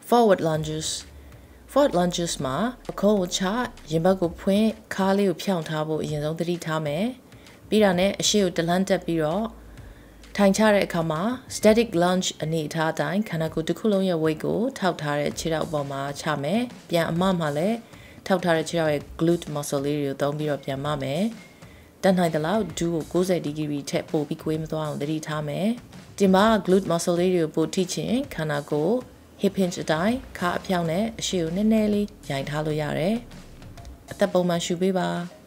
Forward lunges forward lunges မှာအခုံးကိုချရင်ဘတ်ကိုဖွင့်ခါးလေးကိုဖြောင်းထားဖို့အရင်ဆုံးသတိထားမယ်ပြီးတာနဲ့အရှိကိုတလန်းတက်ပြီးတော့ထိုင်ချတဲ့အခါမှာ static lunge အနေအထားအတိုင်းခန္ဓာကိုယ်တစ်ခုလုံးရဲ့ weight ကိုထောက်ထားတဲ့ခြေထောက်ပေါ်မှာချမယ်ပြန်အမမှာလည်းထောက်ထားတဲ့ခြေထောက်ရဲ့ glute muscle လေးတွေကိုသုံးပြီးတော့ပြန်မမယ်တက်နိုင်သလောက်ဒူးကို90 degree ထက်ပိုပြီးကွေးမသွားအောင်သတိထားမယ်ဒီမှာ glute muscle လေးတွေကိုပိုထိချင်ခန္ဓာကိုယ် hip hinge အတိုင်းခါအဖြောင်းနဲ့အရှိကိုနည်းနည်းလေးရိုင်ထားလို့ရတယ်အသက်ပုံမှန်ရှူပေးပါ